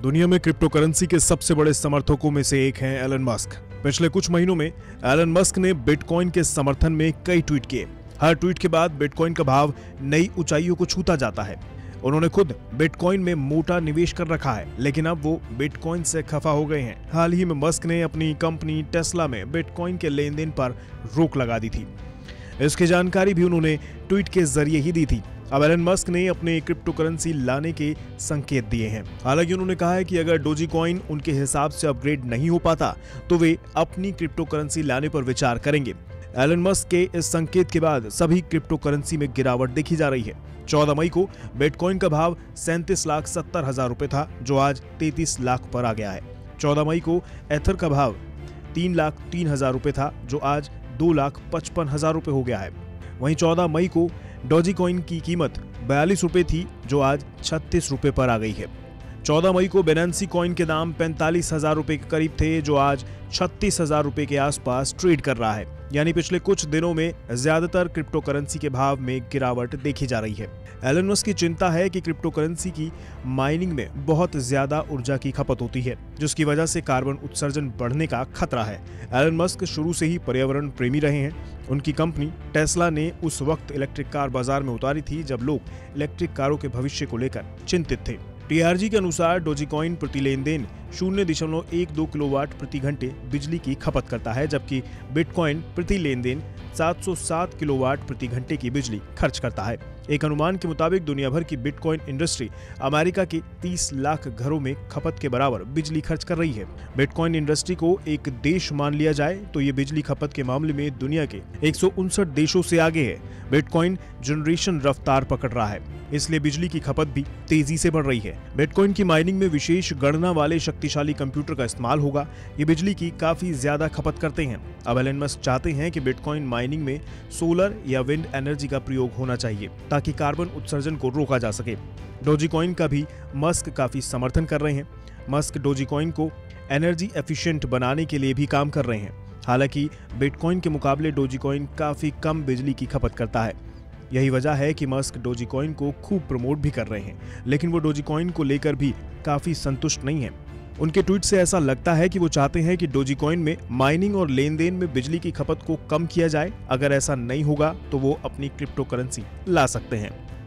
दुनिया में crypto currency के सबसे बड़े समर्थकों में से एक हैं एलन मस्क। पिछले कुछ महीनों में एलन मस्क ने बिटकॉइन के समर्थन में कई ट्वीट किए। हर ट्वीट के बाद बिटकॉइन का भाव नई ऊंचाइयों को छूता जाता है। उन्होंने खुद बिटकॉइन में मोटा निवेश कर रखा है, लेकिन अब वो बिटकॉइन से खफा हो गए हैं। हाल ही में मस्क ने अपनी कंपनी टेस्ला में बिटकॉइन के लेन देन पर रोक लगा दी थी। इसकी जानकारी भी उन्होंने ट्वीट के जरिए ही दी थी। अब एलन मस्क ने अपने क्रिप्टो करेंसी लाने के संकेत दिए हैं। हालांकि उन्होंने कहा है कि अगर डोजीकॉइन उनके हिसाब से अपग्रेड नहीं हो पाता तो वे अपनी क्रिप्टो करेंसी लाने पर विचार करेंगे। एलन मस्क के इस संकेत के बाद सभी क्रिप्टो करेंसी में गिरावट देखी जा रही है। 14 मई को बिटकॉइन का भाव 37,70,000 रुपए था, जो आज 33 लाख पर आ गया है। 14 मई को एथर का भाव 3,03,000 रुपए था, जो आज 2,55,000 रुपए हो गया है। वहीं 14 मई को डोजीकॉइन की कीमत 42 रुपए थी, जो आज 36 रुपए पर आ गई है। 14 मई को बेनेंसी कॉइन के दाम 45,000 रुपए के करीब थे, जो आज 36,000 रुपए के आसपास ट्रेड कर रहा है। यानी पिछले कुछ दिनों में ज्यादातर क्रिप्टो करेंसी के भाव में गिरावट देखी जा रही है। एलन मस्क की चिंता है कि क्रिप्टो करेंसी की माइनिंग में बहुत ज्यादा ऊर्जा की खपत होती है, जिसकी वजह से कार्बन उत्सर्जन बढ़ने का खतरा है। एलन मस्क शुरू से ही पर्यावरण प्रेमी रहे हैं। उनकी कंपनी टेस्ला ने उस वक्त इलेक्ट्रिक कार बाजार में उतारी थी जब लोग इलेक्ट्रिक कारों के भविष्य को लेकर चिंतित थे। टीआरजी के अनुसार डोजीकॉइन प्रति लेन देन 0.12 किलोवाट प्रति घंटे बिजली की खपत करता है, जबकि बिटकॉइन प्रति लेन देन 707 किलोवाट प्रति घंटे की बिजली खर्च करता है। एक अनुमान के मुताबिक दुनिया भर की बिटकॉइन इंडस्ट्री अमेरिका के 30 लाख घरों में खपत के बराबर बिजली खर्च कर रही है। बिटकॉइन इंडस्ट्री को एक देश मान लिया जाए तो ये बिजली खपत के मामले में दुनिया के 159 देशों से आगे है। बिटकॉइन जनरेशन रफ्तार पकड़ रहा है, इसलिए बिजली की खपत भी तेजी से बढ़ रही है। बिटकॉइन की माइनिंग में विशेष गणना वाले शक्तिशाली कंप्यूटर का इस्तेमाल होगा। ये बिजली की काफी ज्यादा खपत करते हैं। अब एलन मस्क चाहते हैं कि बिटकॉइन माइनिंग में सोलर या विंड एनर्जी का प्रयोग होना चाहिए ताकि कार्बन उत्सर्जन को रोका जा सके। डोजीकॉइन का भी मस्क काफी समर्थन कर रहे हैं। मस्क डोजीकॉइन को एनर्जी एफिशिएंट बनाने के लिए भी काम कर रहे हैं। हालांकि बिटकॉइन के मुकाबले डोजीकॉइन काफी कम बिजली की खपत करता है। यही वजह है कि मस्क डोजीकॉइन को खूब प्रमोट भी कर रहे हैं, लेकिन वो डोजीकॉइन को लेकर भी काफी संतुष्ट नहीं है। उनके ट्वीट से ऐसा लगता है कि वो चाहते हैं कि डोजीकॉइन में माइनिंग और लेन देन में बिजली की खपत को कम किया जाए। अगर ऐसा नहीं होगा तो वो अपनी क्रिप्टो करेंसी ला सकते हैं।